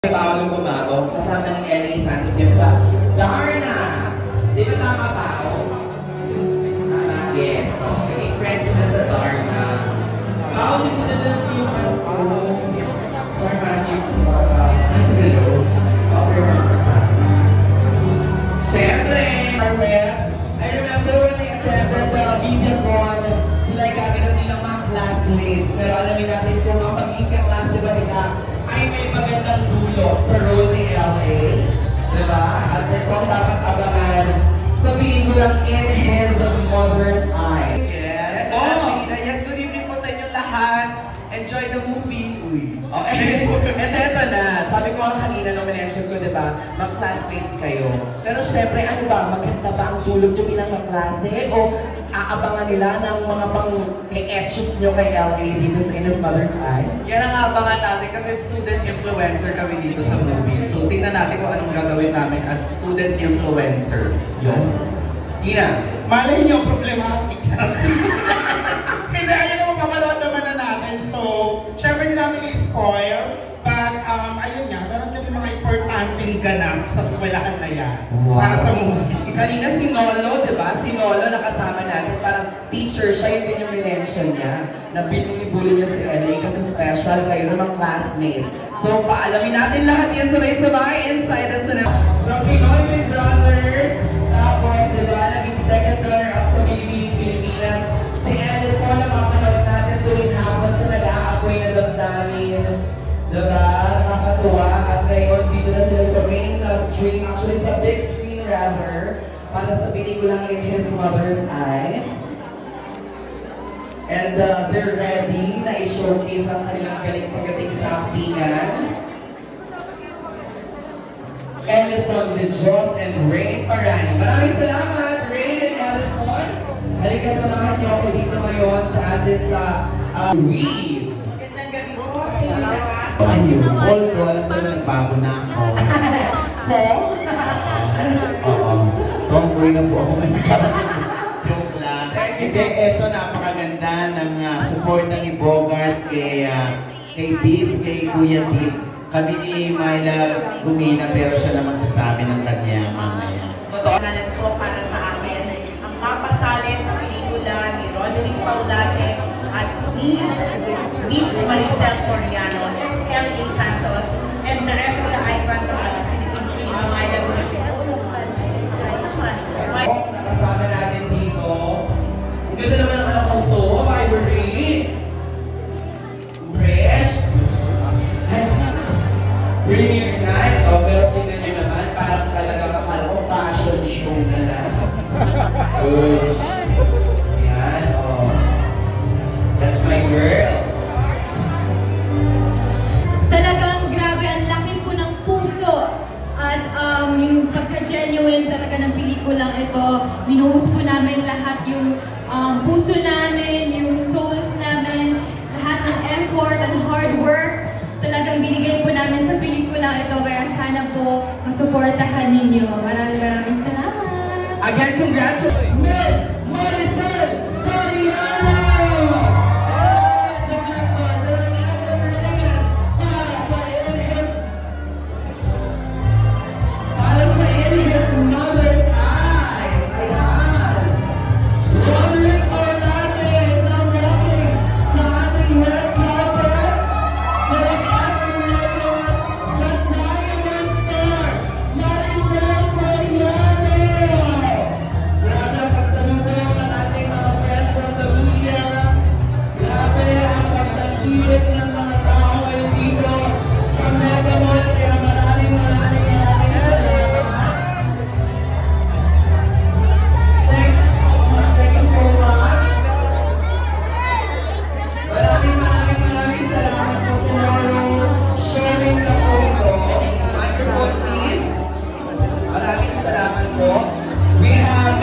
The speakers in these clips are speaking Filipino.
Paolo Gumago, kasama ng LA Santos yan sa Darna. Di ba tama, Pao? Tama, yes. Okay, friends na sa Darna. Pao, di ko na lang yung sorry, magic. Hello. Okay, mga kasama. Siyempre, I remember when I attended the VideoCon, sila ay gagawin nilang mga classmates. Pero alamin natin kung ang magiging kaklase ba nila ay may magandang dulot sa role ni LA. Diba? At ito ang dapat abangan sa pelikulang In His Mother's Eye. Yes. Oh! Yes, good evening po sa inyong lahat. Enjoy the movie. Uy. Okay. And eto na, sabi ko nga kanina nung mention ko, diba, mag-classmates kayo. Pero syempre, ano ba, maganda ba ang dulot nyo bilang kaklase? O aabangan nila ng mga pang-e-etchings nyo kay LA dito sa In His Mother's Eyes? Yan ang abangan natin kasi student influencer kami dito sa movie. So, tingnan natin kung anong gagawin namin as student influencers. Yun. Tina. Malay niyo, problematic. Hindi, ayun naman, papanood naman na natin. So, syempre hindi namin i-spoil. But, ayun nga, meron kami mga importanteng ganap sa eskwelahan na yan. Wow. Para sa movie. Kanina si Nolo, diba? Si Nolo nakasama natin, parang teacher siya, yun din yung minention niya. Na binuli niya si LA kasi special, kayo naman classmate. So, paalamin natin lahat yan sabay-sabay inside us na from Pinoy Big Brother. Tapos, diba, naging second runner-up sa Bilibili Pilipinas. Si Ellison na mapanood natin tuwing hapon sa nag-aapoy na damdamin. Diba? Nakakatuwa. At ngayon, dito na sila sa main stream. Actually, sa big screen rather. Para sa pelikulang In His Mother's Eyes. And they're ready na i-showcase ang kanilang galing pagdating sa actingan. Ellison De Dios and Rain Parani. Maraming salamat, Rain and Ellison. Halika, samahan niyo ako dito ngayon sa atin sa Ruiz. Magandang gabi po sa inyo lahat. Ayun, although alam ko naman nagbago na ako. Ko? Oo. Tomboy na po ako ngayon. Joke lang. Hindi, eto napakaganda ng support ng Ibogart kay Beats, kay Kuya Deep. Kami ni Myla Gumina pero siya naman sasabi ng kanya mamaya. Pangalan ko para sa akin ang mapasali sa pelikula ni Roderick Paulate at ni Miss Maricel Soriano and LA Santos and the rest of the icons of the Philippine cinema. Myla Gumina. Nakasama natin dito. Ang ganda naman ang anak ko to, Ivory. Fresh. Premiere night. Oh, pero tingnan nyo naman, parang talaga akala ko fashion show na lang. Good. Yan, oh. That's my girl. Talagang grabe, ang laki po ng puso at yung pagka-genuine talaga ng pelikulang ito. Binuhos po namin lahat yung puso namin, yung souls namin, lahat ng effort and hard work. Talagang binigay po namin sa pelikulang ito, kaya sana po masuportahan ninyo. Maraming salamat! Again, congratulations, Miss Maricel Soriano! Para sa In His Mother's Eyes. Ayan. Roderick Paulate is now walking sa ating red carpet. Para ating record, the Diamond Star, Maricel Soriano! Grabe ang pagsaludo ng ating mga friends from the media. Grabe ang pagtangkilik ng mga tao ngayon dito sa Mega Mall. Kaya maraming salamat. Thank you so much. Maraming salamat po. Tomorrow, sharing na po ito. Microphone please. Maraming salamat po. We have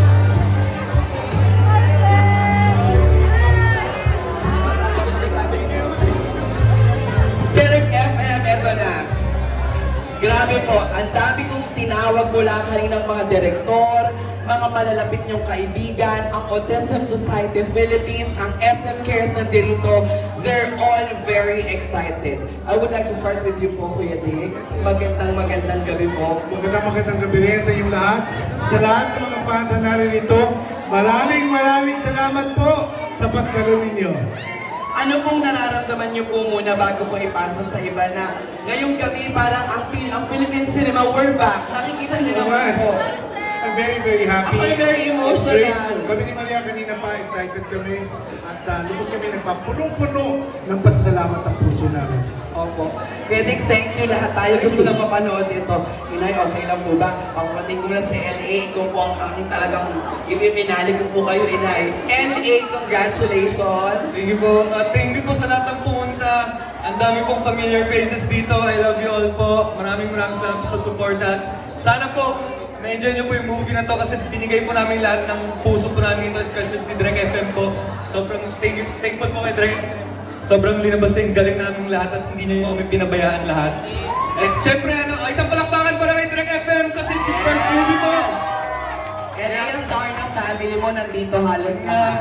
Derek FM, eto na. Grabe po, ang dami kong tinawag mula kaninang mga direktor, mga malalapit niyong kaibigan, ang Autism Society Philippines, ang SM Cares nandito. They're all very excited. I would like to start with you po, Kuya Dick. Magandang gabi po. Magandang gabi rin sa inyong lahat. Sa lahat ng mga fans na naririto, maraming salamat po sa pagkaroon ninyo. Ano pong nararamdaman niyo po muna bago ko ipasa sa iba na ngayong gabi parang ang Philippine cinema, we're back. Nakikita niyo naman po. I'm very happy. Ako'y very emotional. Grateful. Kami ni Maria kanina pa, excited kami. At lubos kami nagpapunong-puno ng pasasalamat ang puso namin. Opo. Kuya Dick, thank you lahat tayo. Gusto na mapanood ito. Inay, okay lang po ba? Pagpating ko na sa LA, ikaw po ang aking talagang ipipinali ko po kayo, Inay. LA, congratulations! Thank you po. Thank you po sa lahat ng pumunta. Ang dami pong familiar faces dito. I love you all po. Maraming salamat sa support at sana po na-enjoy niyo po yung movie na to kasi binigay po namin lahat ng puso po namin dito, especially si Direk FM po. Sobrang thankful po kay Direk. Sobrang linabas yung galing namin lahat at hindi niyo kami pinabayaan lahat. At syempre, isang palakpakan para kay Direk FM kasi si first movie po. Kaya yung Darna family mo nandito halos lahat.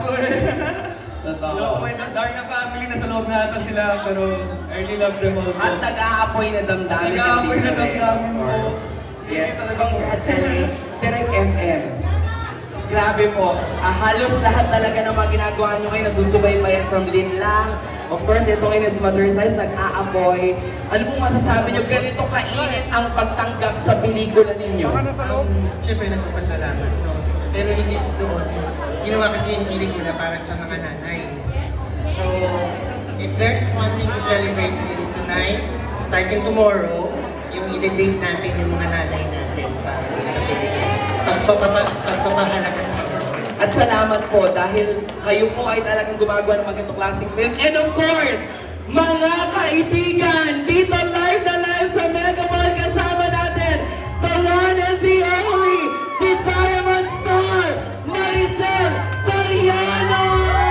Totoo. May Darna family na sa loob na ata sila pero I really love them all po. At nag-aapoy na damdamin. Nag-aapoy na damdamin po. Yes, congrats Direk FM. Grabe po. Halos lahat talaga ng mga ginagawa nyo ngayon nasusubaybayan from Linlang. Of course, ito ngayon is Mother Size, nag-aapoy. Ano pong masasabi nyo? Ganito kainit ang pagtanggap sa pelikula ninyo. Siyempre nagpapasalamat, no? Pero hindi doon. Ginawa kasi yung pelikula para sa mga nanay. So, if there's one thing to celebrate really tonight, starting tomorrow, yung i-date natin yung mga nanay natin para dun sa pelikula. Pagpapahalaga sa kanila. At salamat po dahil kayo po ay talagang gumagawa ng magandang klaseng film. And of course, mga kaibigan, dito live na live sa Mega Mall kasama natin, the one and the only, the Diamond Star, Maricel Soriano!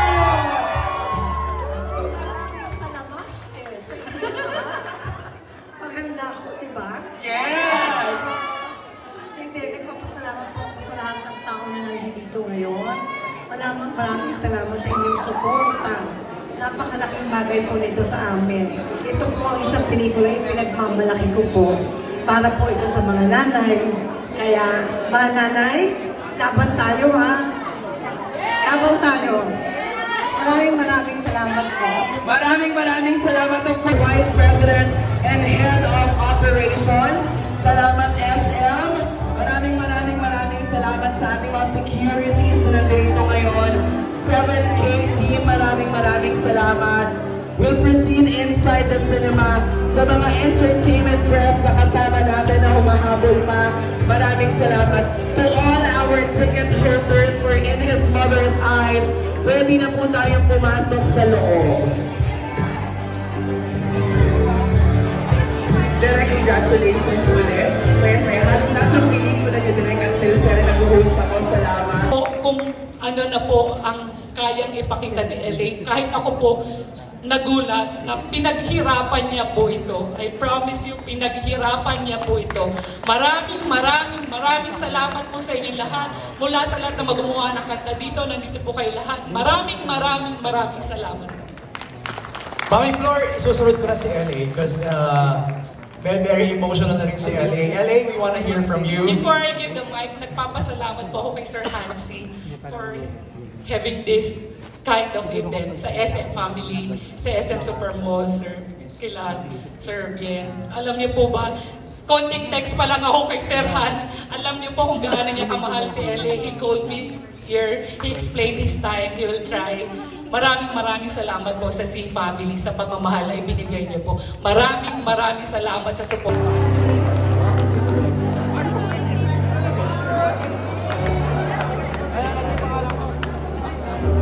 Maganda ako, di ba? Yes! Hindi, nagpapasalamat po ako sa lahat ng tao na nandito ngayon. Maraming salamat sa inyong suporta. Napakalaking bagay po nito sa amin. Ito po ang isang pelikula, ipinagmamalaki ko po para po ito sa mga nanay. Kaya, mga nanay, laban tayo ha. Laban tayo. Maraming salamat po. Maraming salamat po, Vice President and Head of Operations. Salamat SM. Maraming salamat sa ating mga securities na nandito ngayon. 7K team, maraming salamat. We'll proceed inside the cinema sa mga entertainment press na kasama natin na humahabol pa. Maraming salamat. To all our ticket holders who are in His Mother's Eyes, pwede na po tayong pumasok sa loob. Direk, congratulations ulit. Kaya halos lahat ng pelikula niyo, Direk, at Philcere, nag-host ako. Salamat. Kung ano na po ang kayang ipakita ni LA, kahit ako po nagulat na pinaghirapan niya po ito. I promise you, pinaghirapan niya po ito. Maraming salamat po sa inyong lahat. Mula sa lahat na magawa ng kanta dito, nandito po kayo lahat. Maraming salamat. Mami Flor, isusunod ko na si LA because very emotional na rin si LA. LA, we wanna hear from you. Before I give the mic, nagpapasalamat po ako kay Sir Hansi for having this kind of event sa SM Family, sa SM Supermall, Sir Kila, Sir Bien. Alam niyo po ba, konting text pa lang ako kay Sir Hans. Alam niyo po kung gaano niya kamahal si LA. He called me here, he explained his time, he will try. Maraming salamat po sa C Family sa pagmamahal na ibinigay niyo po. Maraming salamat sa support.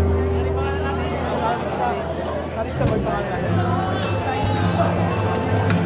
Kalista mo yung pangalan.